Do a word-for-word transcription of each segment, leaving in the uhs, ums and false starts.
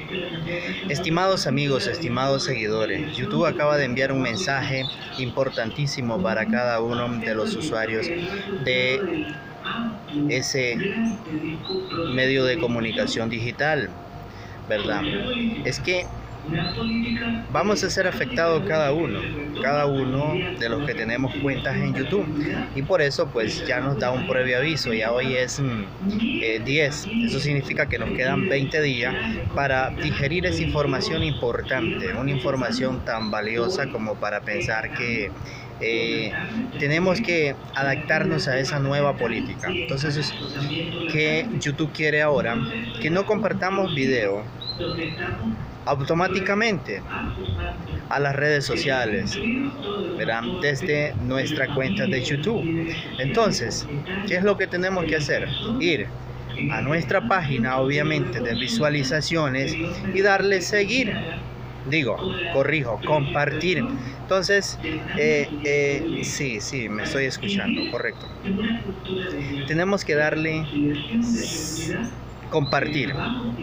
Estimados amigos, estimados seguidores, YouTube acaba de enviar un mensaje importantísimo para cada uno de los usuarios de ese medio de comunicación digital, ¿verdad? Es que vamos a ser afectados cada uno, cada uno de los que tenemos cuentas en YouTube, y por eso pues ya nos da un previo aviso. Ya hoy es eh, diez, eso significa que nos quedan veinte días para digerir esa información importante, una información tan valiosa como para pensar que Eh, tenemos que adaptarnos a esa nueva política. Entonces, ¿qué YouTube quiere ahora? Que no compartamos video automáticamente a las redes sociales, verán, desde nuestra cuenta de YouTube. Entonces, ¿qué es lo que tenemos que hacer? Ir a nuestra página, obviamente, de visualizaciones y darle seguir. Digo, corrijo, compartir. Entonces, eh, eh, sí, sí, me estoy escuchando, correcto. Tenemos que darle compartir.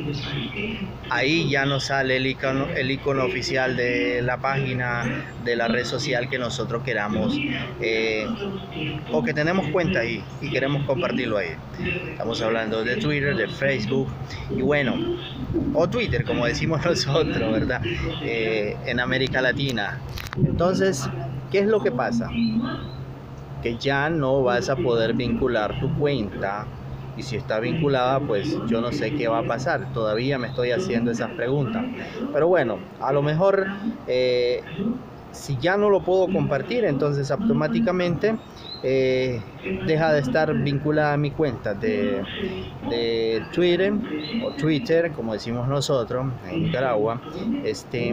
Ahí ya nos sale el icono, el icono oficial de la página, de la red social que nosotros queramos, eh, o que tenemos cuenta ahí y queremos compartirlo ahí. Estamos hablando de Twitter, de Facebook y bueno, o Twitter como decimos nosotros, ¿verdad? Eh, en América Latina. Entonces, ¿qué es lo que pasa? Que ya no vas a poder vincular tu cuenta. Y si está vinculada, pues yo no sé qué va a pasar. Todavía me estoy haciendo esas preguntas. Pero bueno, a lo mejor eh, si ya no lo puedo compartir, entonces automáticamente eh, deja de estar vinculada a mi cuenta de, de Twitter o Twitter, como decimos nosotros en Nicaragua, este,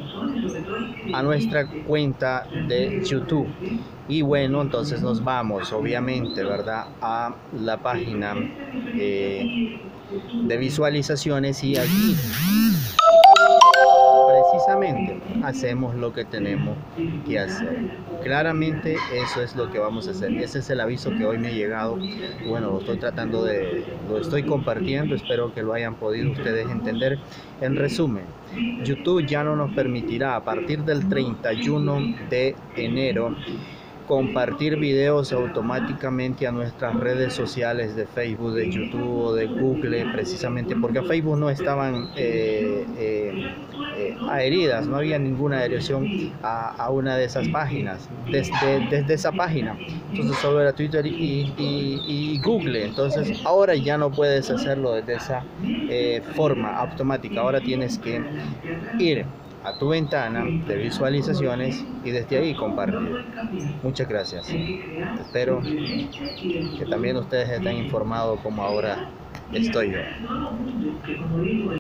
a nuestra cuenta de YouTube. Y bueno, entonces nos vamos, obviamente, ¿verdad?, a la página eh, de visualizaciones, y aquí precisamente hacemos lo que tenemos que hacer. Claramente eso es lo que vamos a hacer. Ese es el aviso que hoy me ha llegado. Bueno, lo estoy tratando de, lo estoy compartiendo, espero que lo hayan podido ustedes entender. En resumen, YouTube ya no nos permitirá a partir del treinta y uno de enero compartir videos automáticamente a nuestras redes sociales de Facebook, de YouTube o de Google, precisamente porque a Facebook no estaban eh, eh, eh, adheridas, no había ninguna adhesión a, a una de esas páginas, desde, desde esa página. Entonces solo era Twitter y, y, y Google. Entonces ahora ya no puedes hacerlo desde esa eh, forma automática. Ahora tienes que ir a tu ventana de visualizaciones y desde ahí compartir. Muchas gracias. Espero que también ustedes estén informados como ahora estoy yo.